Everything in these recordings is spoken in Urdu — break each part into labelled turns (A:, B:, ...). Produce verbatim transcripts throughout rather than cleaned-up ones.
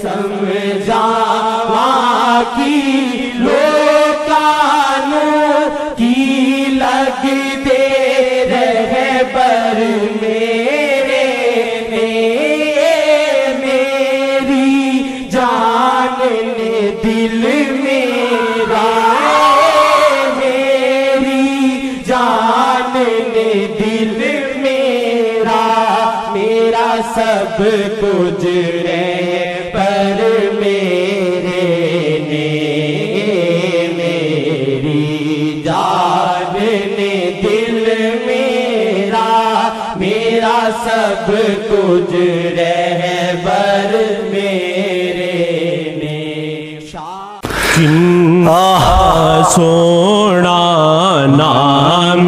A: سمجھاواں کی لوکانوں کی لگ دے رہبر میرے نے میری جان نے دل میرا میری جان نے دل میرا میرا سب کچھ رہبر میرے نے میری جان نے دل میرا میرا سب کچھ رہبر میرے نے
B: آہ سونا نام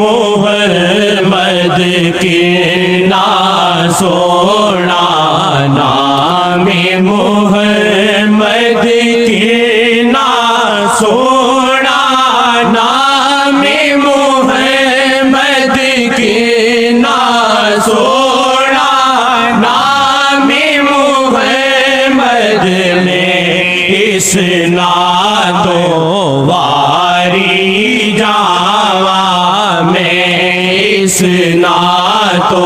B: محمد کی نا سونا نام محمد کی نا سونا نام محمد کی نا سونا نام محمد نے اس نادو واری جاواں میں اس نادو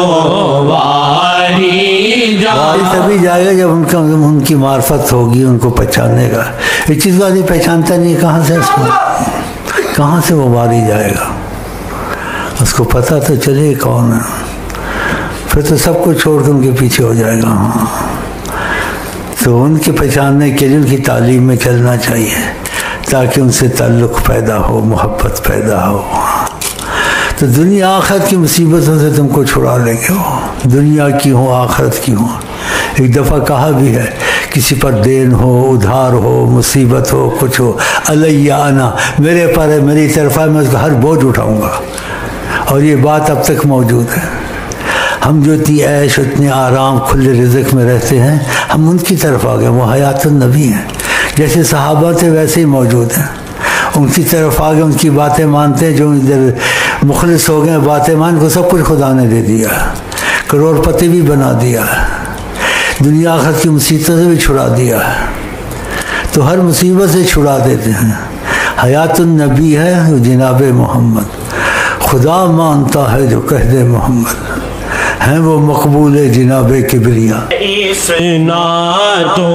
B: واری جاواں
C: تبھی جائے گا جب ان کا ان کی معرفت ہوگی ان کو پہچاننے کا. ایک چیز کو آدمی پہچانتا نہیں کہاں سے اس کو کہاں سے وہ واری جائے گا. اس کو پتہ تو چلے کون ہے پھر تو سب کو چھوڑ کے ان کے پیچھے ہو جائے گا. ہاں تو ان کے پہچاننے کے لیے ان کی تعلیم میں چلنا چاہیے تاکہ ان سے تعلق پیدا ہو محبت پیدا ہو. تو دنیا آخرت کی مصیبتوں سے تم کو چھڑا لیں گے. وہ دنیا کی ہو آخرت کی ہو. ایک دفعہ کہا بھی ہے کسی پر دین ہو ادھار ہو مصیبت ہو کچھ ہو علیہ انا میرے پر ہے میری طرف ہے میں اس کا ہر بوجھ اٹھاؤں گا. اور یہ بات اب تک موجود ہے. ہم جو اتنی عیش اتنے آرام کھلے رزق میں رہتے ہیں ہم ان کی طرف آ گئے. وہ حیات النبی ہیں جیسے صحابہ تھے ویسے ہی موجود ہیں. ان کی طرف آ گئے ان کی باتیں مانتے ہیں. جو ادھر مخلص ہو گئے باتیں مان کو سب کچھ خدا نے دے دیا. کروڑ پتی بھی بنا دیا. دنیا آخرت کی مصیبتوں سے بھی چھڑا دیا. تو ہر مصیبت سے چھڑا دیتے ہیں. حیات النبی ہے جناب محمد. خدا مانتا ہے جو کہہ دے محمد ہیں وہ مقبول جناب کبریا.
B: اس نعتوں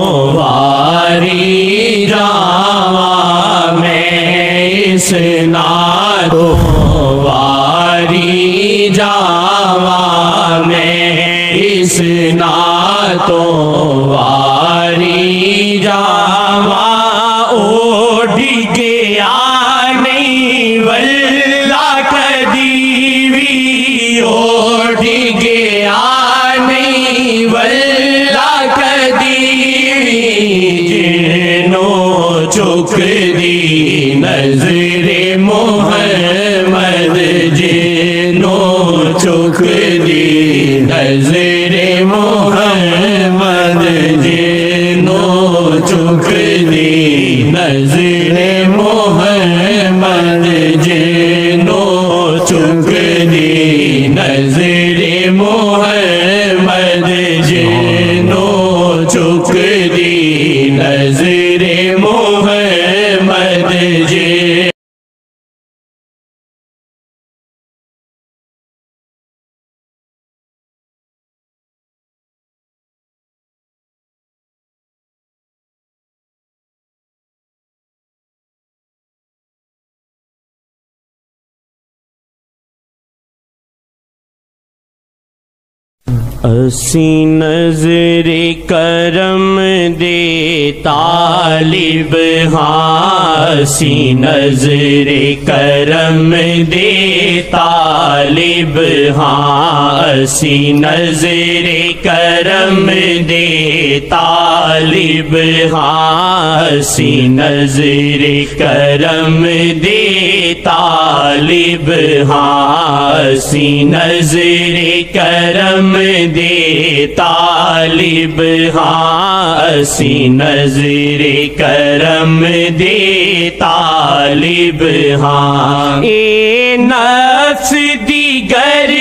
B: واری جاواں میں اس نعتوں واری جاواں میں اس نعتوں واری جاواں اوڑھ گیا نہیں واللہ کدیوی اوڑھ گیا نہیں واللہ کدیوی جنوں چک دی نظر محمد جنوں چک دی نظر محمد جنوں چک دی نظر محمد جنوں چک دی نظر محمد جنوں چک دی نظر محمد جی. اسی نظر کرم دے طالب ہاں اسی نظر کرم دے طالب ہاں اسی نظر کرم دے طالب ہاں اسی نظر کرم دے طالب ہاں اسی نظر کرم دے طالب ہاں اسی نظر کرم دے طالب ہاں. اے نفس دی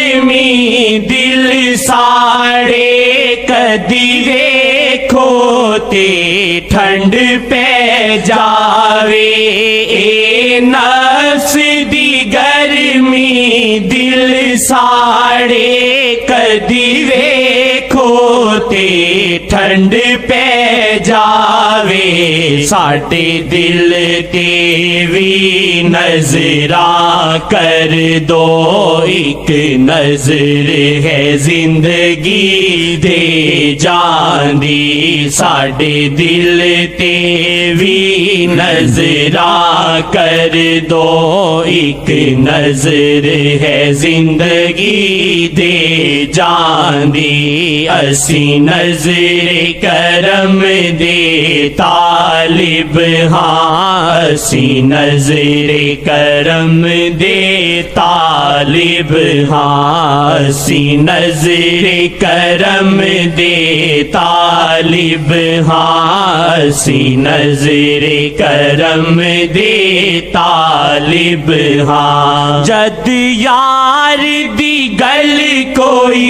B: گرمی دل ساڑے کدی ویکھو کھوتے ٹھنڈ پہ جاوے اے نفس دی گرمی دل ساڑے کدی ویکھو تے ٹھنڈ پہ جاوے ساڈے دل تے وی نظراں کر دو ایک نظر ہے زندگی دے جان دی ساڈے دل تے وی نظراں کر دو ایک نظر ہے زندگی دے جان دی اسی نظر کرم دے طالب ہاں اسی نظر کرم دے طالب ہاں اسی نظر کرم دے طالب ہاں اسی نظر کرم دے طالب ہاں جد یار دی گل کوئی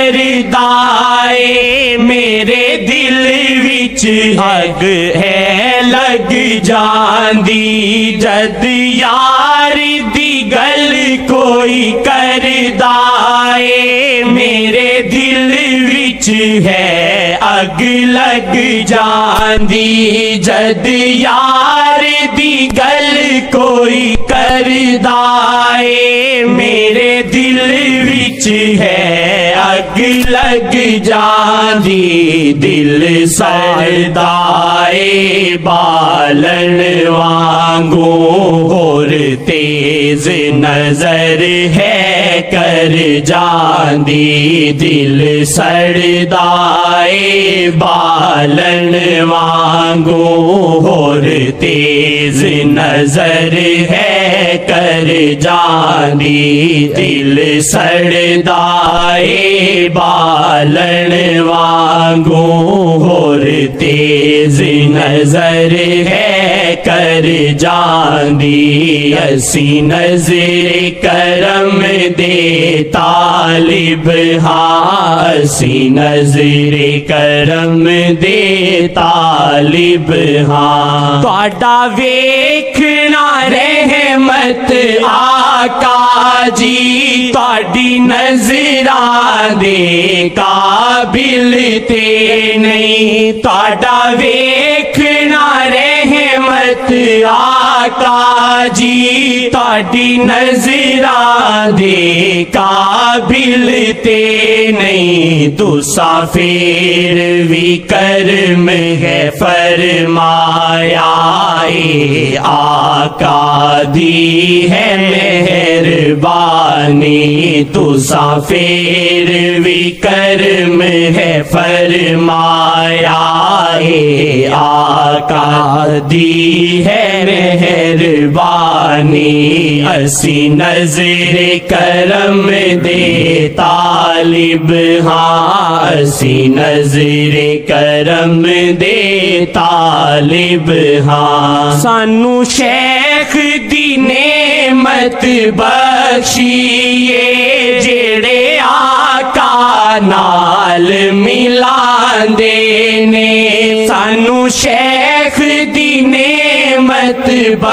B: کردائے میرے دل وچ ہگ ہے لگ جاندی جد یار دی گل کوئی کردائے میرے دل وچ ہے اگ لگ جاندی جد یار دی گل کوئی کردائے میرے دل وچ ہے اگ لگ جاندی دل سردائے بالن وانگو اور تیز نظر ہے کر جاندی دل سردائے بالن وانگو اور تیز نظر ہے کر جاندی دل سردائے بالن وانگو اور تیز نظر ہے کر جاندی اسی نظر کرم دے طالب ہاں اسی نظر کرم دے طالب ہاں تہاڈا ویکھنا رحمت آقا جی تہاڈی نظراں دے قابل تے نہیں تہاڈا ویکھنا رحمت آقا جی تہاڈی نظراں دے قابل تے نہیں تساں پھر وی کرم ہے فرمایا اے آقا دی ہے مہربانی تساں پھر وی کرم ہے فرمایا اے آقا دی ہے مہربانی اسی نظر کرم دے طالب ہاں اسی نظر کرم دے طالب ہاں سانو شیخ دی نعمت بخشیے جڑے آقا نال ملاندے نے سانو شیخ دی نعمت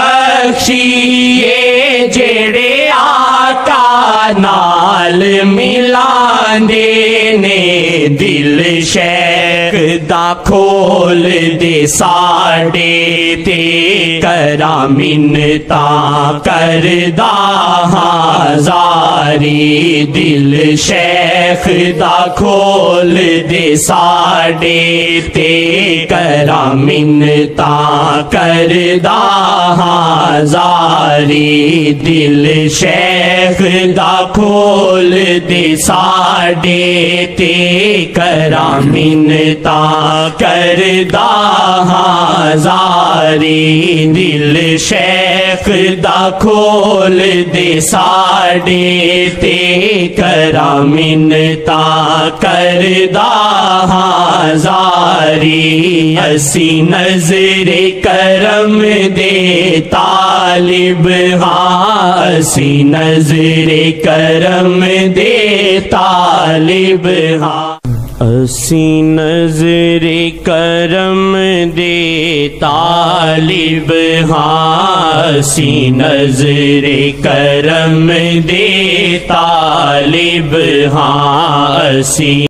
B: بخشیے جڑے آقا نال ملاندے نے دل شیخ دا کھول دے ساڈے تے کراں منتاں کردا ہاں زاری دل شیخ دا کھول دے ساڈے تے کراں منتاں کردا ہاں زاری دل شیخ دا کھول دے ساڈے تے کراں منتاں کردا ہاں زاری دل شیخ دا کھول دے ساڈے تے کراں منتاں کردا ہاں زاری اسی نظر کرم دے طالب ہاں اسی نظر کرم دے طالب ہاں اسی نظر کرم دے طالب ہاں، اسی نظر کرم دے طالب ہاں، اسی